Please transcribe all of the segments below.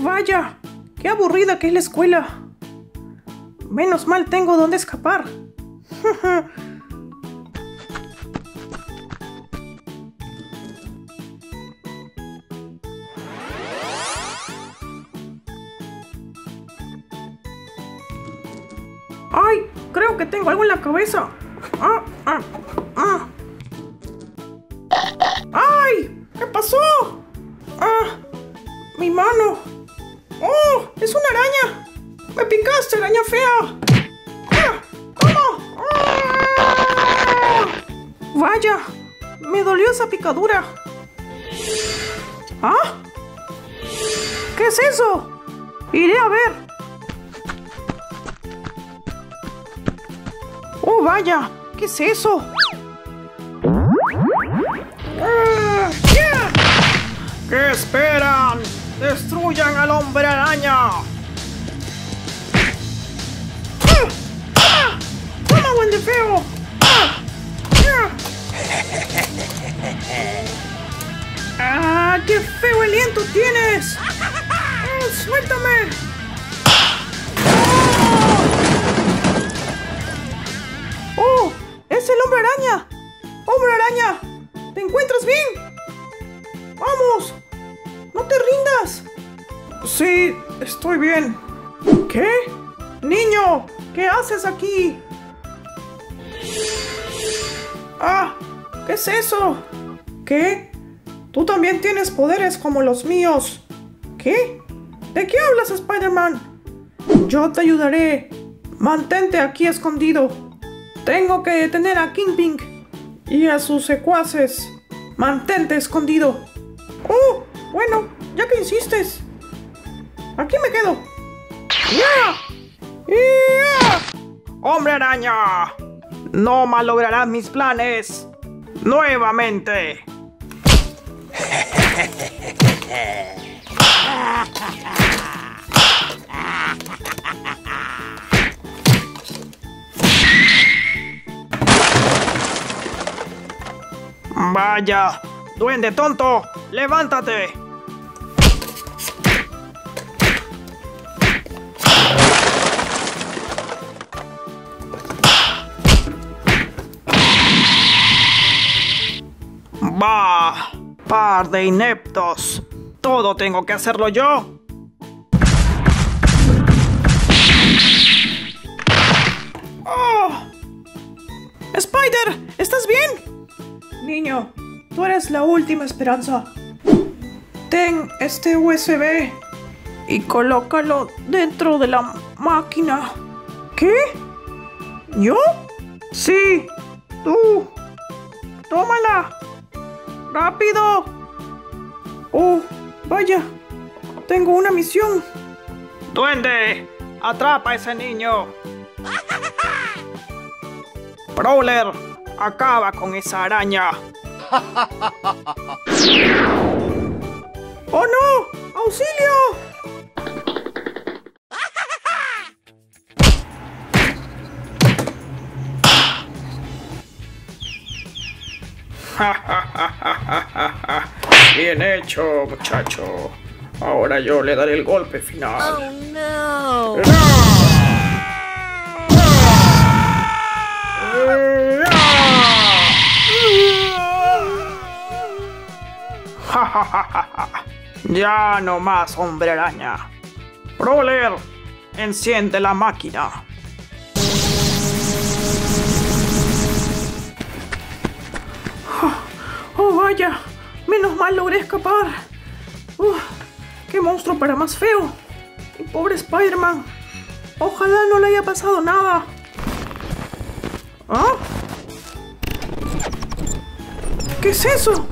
Vaya, qué aburrida que es la escuela. Menos mal tengo dónde escapar. ¡Ay! Creo que tengo algo en la cabeza. ¡Ay! ¿Qué pasó? Mi mano. ¡Oh! ¡Es una araña! ¡Me picaste, araña fea! ¡Toma! Vaya, me dolió esa picadura. ¿Qué es eso? Iré a ver. ¡Oh, vaya! ¿Qué es eso? ¿Qué esperan? ¡Destruyan al hombre araña! ¡Toma, duende feo! ¡Qué feo aliento tienes! ¡Suéltame! ¡Oh! ¡Es el hombre araña! ¡Hombre araña! ¿Te encuentras bien? ¡Vamos! ¡No te rindas! Sí, estoy bien. ¿Qué? ¡Niño! ¿Qué haces aquí? ¿Qué es eso? ¿Qué? Tú también tienes poderes como los míos. ¿Qué? ¿De qué hablas, Spider-Man? Yo te ayudaré. Mantente aquí escondido. Tengo que detener a Kingpin y a sus secuaces. Mantente escondido. ¡Oh! Bueno, ya que insistes. Aquí me quedo. ¡Ya! ¡Hombre araña! No malograrás mis planes. Nuevamente. Vaya, duende tonto, levántate. Bah, par de ineptos. Todo tengo que hacerlo yo. ¡Oh! Spider, ¿estás bien? Niño, tú eres la última esperanza. Ten este USB y colócalo dentro de la máquina. ¿Qué? ¿Yo? Sí, tú. ¡Tómala! ¡Rápido! ¡Oh, vaya! Tengo una misión. ¡Duende! ¡Atrapa a ese niño! ¡Prowler! ¡Acaba con esa araña! ¡Oh no! ¡Auxilio! Bien hecho, muchacho. Ahora yo le daré el golpe final. Oh no. Ya no más, hombre araña. Prowler, enciende la máquina. Oh, vaya. Menos mal logré escapar. ¡Qué monstruo para más feo! Mi pobre Spider-Man. Ojalá no le haya pasado nada. ¿Qué es eso?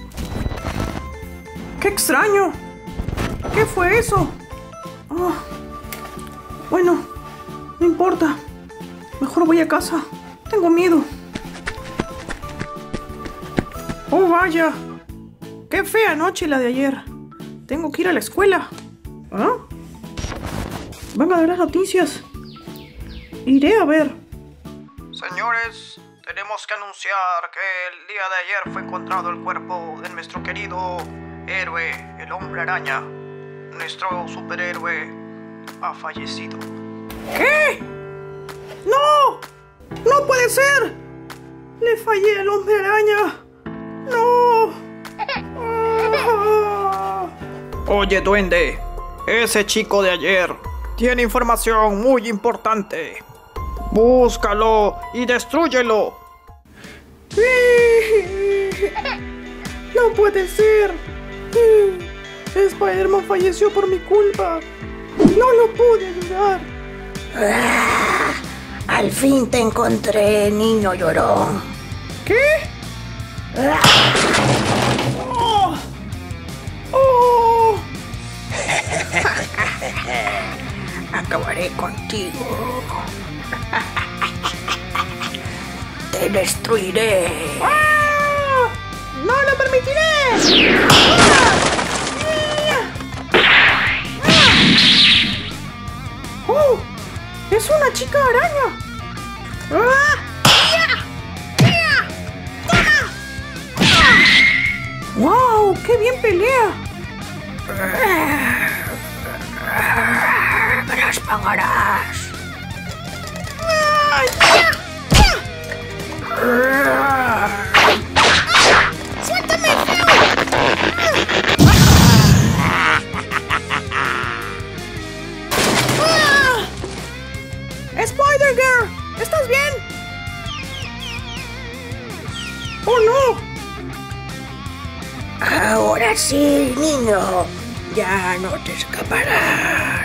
¡Qué extraño! ¿Qué fue eso? Bueno, no importa. Mejor voy a casa. Tengo miedo. ¡Oh, vaya! ¡Qué fea noche la de ayer! Tengo que ir a la escuela. Van a dar las noticias. Iré a ver. Señores, tenemos que anunciar que el día de ayer fue encontrado el cuerpo de nuestro querido héroe, el hombre araña. Nuestro superhéroe ha fallecido. ¿Qué? ¡No! ¡No puede ser! ¡Le fallé al Hombre Araña! ¡No! Ah. Oye, duende, ese chico de ayer tiene información muy importante. Búscalo y destrúyelo. ¡No puede ser! Spider-Man falleció por mi culpa. No lo pude ayudar. Al fin te encontré, niño llorón. ¿Qué? ¡Oh! ¡Oh! Acabaré contigo. Te destruiré. ¡Ah! ¡No lo permitiré! ¡Ah! ¡Oh! ¡Es una chica araña! ¡Ah! ¡Wow! ¡Qué bien pelea! Me las pagarás. ¡Suéltame, Spider-Girl, ¿estás bien? ¡Oh, no! Ahora sí, niño. Ya no te escaparás.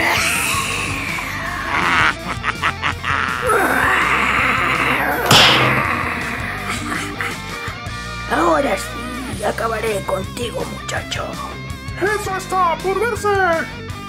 Ahora sí, acabaré contigo, muchacho. ¡Eso está por verse!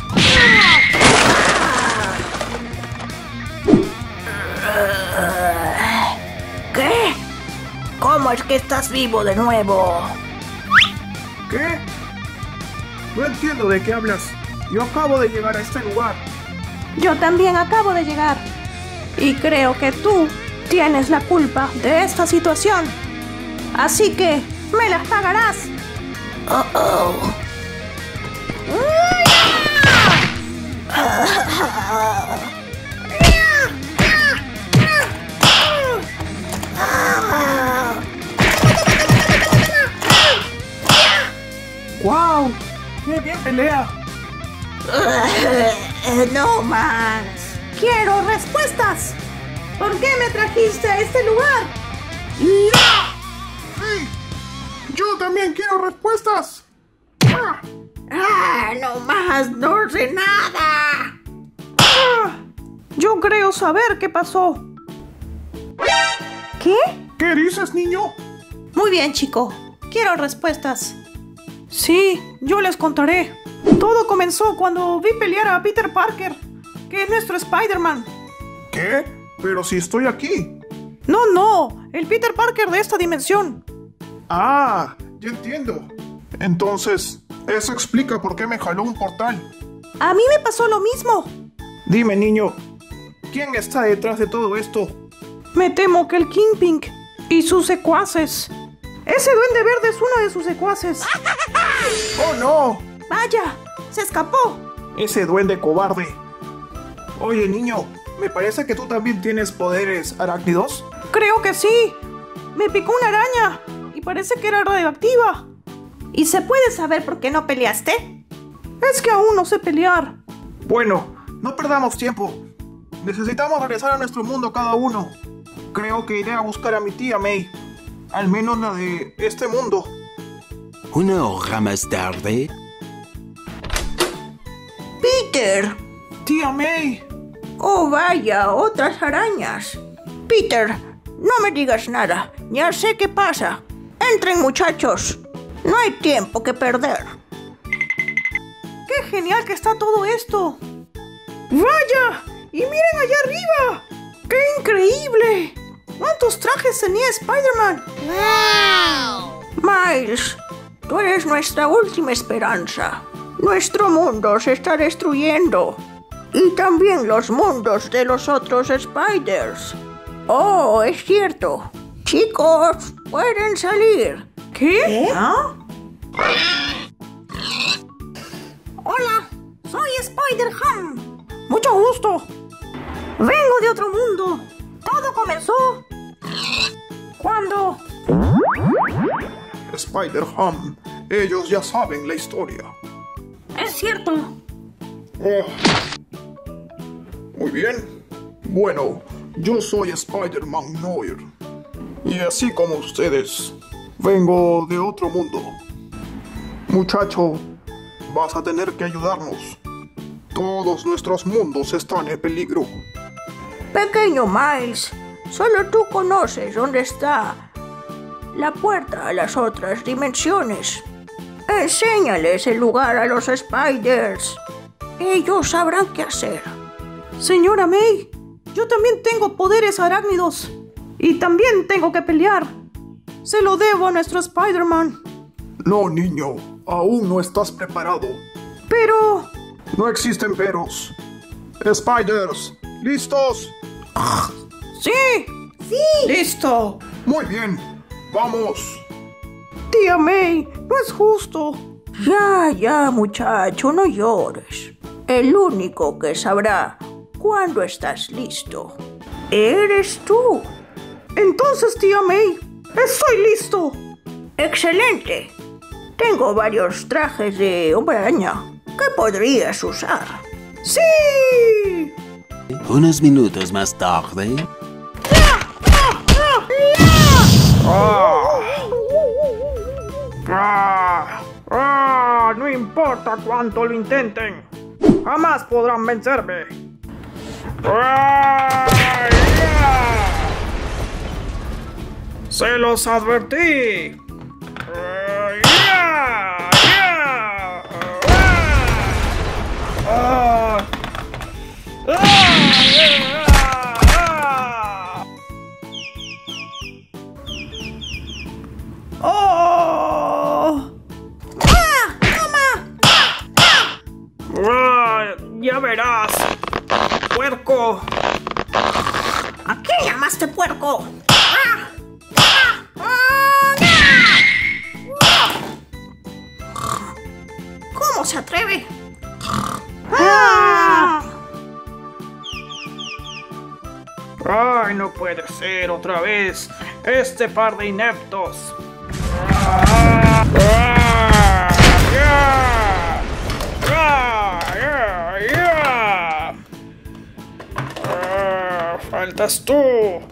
¿Qué? ¿Cómo es que estás vivo de nuevo? ¿Qué? No entiendo de qué hablas. Yo acabo de llegar a este lugar. Yo también acabo de llegar. Y creo que tú tienes la culpa de esta situación. Así que me las pagarás. Oh. ¡Wow! ¡Qué bien pelea! No más. Quiero respuestas. ¿Por qué me trajiste a este lugar? ¡Sí! ¡Yo también quiero respuestas! No más, no sé nada. Yo creo saber qué pasó. ¿Qué? ¿Qué dices, niño? Muy bien, chico. Quiero respuestas. Sí, yo les contaré. Todo comenzó cuando vi pelear a Peter Parker, que es nuestro Spider-Man. ¿Qué? Pero si estoy aquí. No, el Peter Parker de esta dimensión. Ah, ya entiendo. Entonces, eso explica por qué me jaló un portal. A mí me pasó lo mismo. Dime, niño, ¿quién está detrás de todo esto? Me temo que el Kingpin y sus secuaces. Ese duende verde es uno de sus secuaces. ¡Oh, no! Vaya, se escapó. Ese duende cobarde. Oye, niño, me parece que tú también tienes poderes arácnidos. Creo que sí. Me picó una araña y parece que era radioactiva. ¿Y se puede saber por qué no peleaste? Es que aún no sé pelear. Bueno, no perdamos tiempo. Necesitamos regresar a nuestro mundo cada uno. Creo que iré a buscar a mi tía May. Al menos la de este mundo. Una hora más tarde. Peter. ¡Tía May! Oh, vaya, otras arañas. Peter, no me digas nada. Ya sé qué pasa. Entren, muchachos. No hay tiempo que perder. ¡Qué genial que está todo esto! ¡Vaya! ¡Y miren allá arriba! ¡Qué increíble! ¿Cuántos trajes tenía Spider-Man? ¡Wow! Miles, tú eres nuestra última esperanza. Nuestro mundo se está destruyendo. Y también los mundos de los otros Spiders. Oh, es cierto. Chicos, pueden salir. ¿Qué? ¿Ah? ¡Hola, Spider-Ham. Mucho gusto. Vengo de otro mundo. Todo comenzó cuando... Spider-Ham, ellos ya saben la historia. Es cierto. Oh. Muy bien. Bueno, yo soy Spider-Man Noir. Y así como ustedes, vengo de otro mundo. Muchacho, vas a tener que ayudarnos. Todos nuestros mundos están en peligro. Pequeño Miles, solo tú conoces dónde está la puerta a las otras dimensiones. Enséñales el lugar a los Spiders. Ellos sabrán qué hacer. Señora May, yo también tengo poderes arácnidos. Y también tengo que pelear. Se lo debo a nuestro Spider-Man. No, niño, aún no estás preparado. Pero... No existen peros. Spiders, ¿listos? ¡Sí! ¡Sí! ¡Listo! Muy bien, vamos. Tía May, no es justo. Ya, muchacho, no llores. El único que sabrá cuándo estás listo eres tú. Entonces, tía May, estoy listo. ¡Excelente! Tengo varios trajes de hombre araña que podrías usar. ¡Sí! Unos minutos más tarde. No importa cuánto lo intenten, jamás podrán vencerme. Se los advertí. Ya verás, puerco. ¿A qué llamaste puerco? ¿Cómo se atreve? Ay, no puede ser otra vez este par de ineptos. Faltas tú.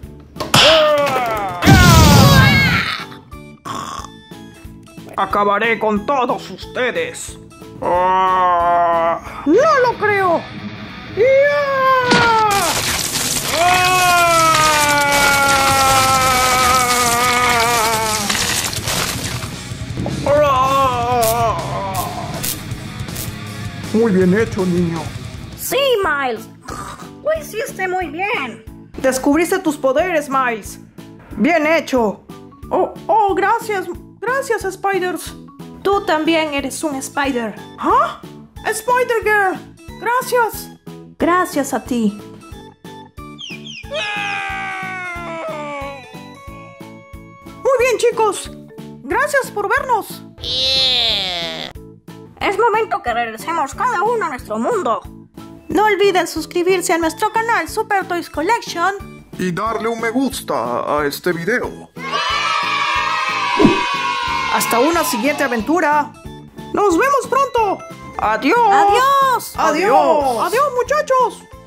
Acabaré con todos ustedes. ¡No lo creo! Muy bien hecho, niño. Sí, Miles. Lo hiciste muy bien. Descubriste tus poderes, Miles. Bien hecho. Oh, gracias. Gracias, Spiders. Tú también eres un Spider. ¿Ah? Spider-Girl. Gracias. Gracias a ti. Muy bien, chicos. Gracias por vernos. Es momento que regresemos cada uno a nuestro mundo. No olviden suscribirse a nuestro canal Super Toys Collection Y darle un me gusta a este video. Hasta una siguiente aventura. ¡Nos vemos pronto! ¡Adiós! ¡Adiós! ¡Adiós! ¡Adiós, muchachos!